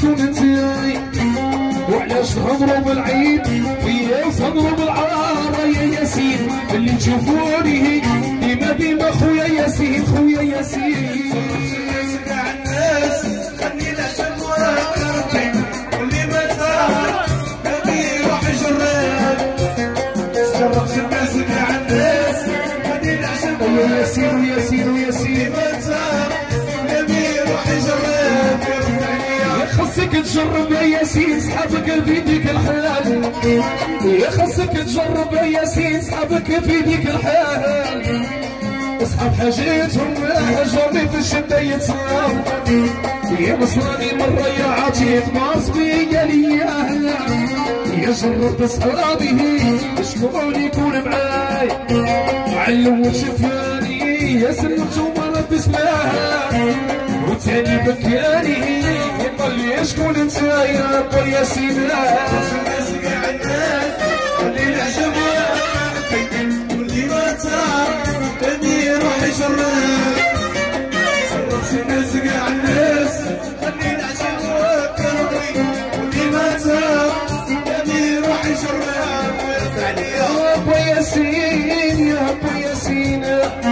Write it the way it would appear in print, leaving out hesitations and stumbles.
شكون انتاي وعلاش تهضروا بالعيد فيا تهضروا بالعار يا ياسين اللي تشوفوني ديما خويا ياسين خويا ياسين كاع الناس خلينا شموع ربي واللي ما تهار نبي يروح يجرب جرب الناس كاع الناس خلينا شموع يا ياسين وياسين وياسين ما تهار نبي يروح يجرب خصك تجرب يا ياسين صحابك في ديك الحال يا خصك تجرب يا ياسين صحابك في ديك الحال اصحاب حاجتهم هجرني في الشده يتصاب يا نصراني مرة يا عتيق ماس بيا ليا يا جربت اصحابي شكون يكون معاي علم وشفاني يا سلمت وما بسماه وتاني بكاني يقول لي شكون انت يا ابو ياسين الناس كاع الناس خلينا شموع واللي ما تهار نبي يروح يجرب جرب الناس كاع الناس خلينا شموع ربي واللي ما تهار نبي يروح يجرب يا ابو ياسين يا ابو ياسين